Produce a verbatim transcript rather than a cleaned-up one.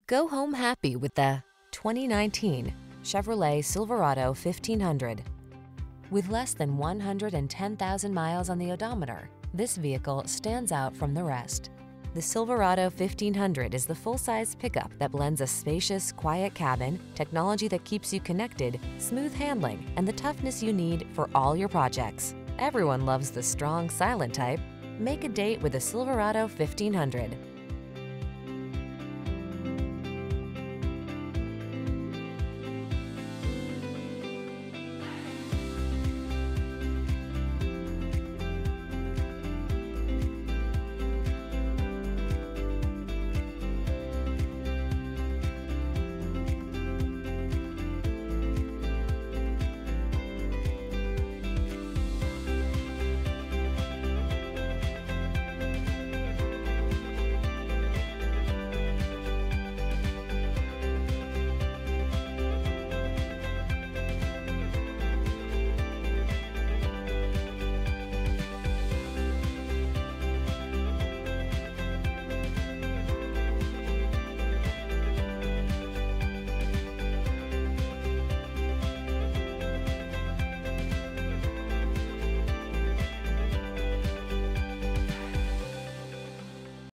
Go home happy with the twenty nineteen Chevrolet Silverado fifteen hundred. With less than one hundred ten thousand miles on the odometer, this vehicle stands out from the rest. The Silverado fifteen hundred is the full-size pickup that blends a spacious, quiet cabin, technology that keeps you connected, smooth handling, and the toughness you need for all your projects. Everyone loves the strong, silent type. Make a date with a Silverado fifteen hundred.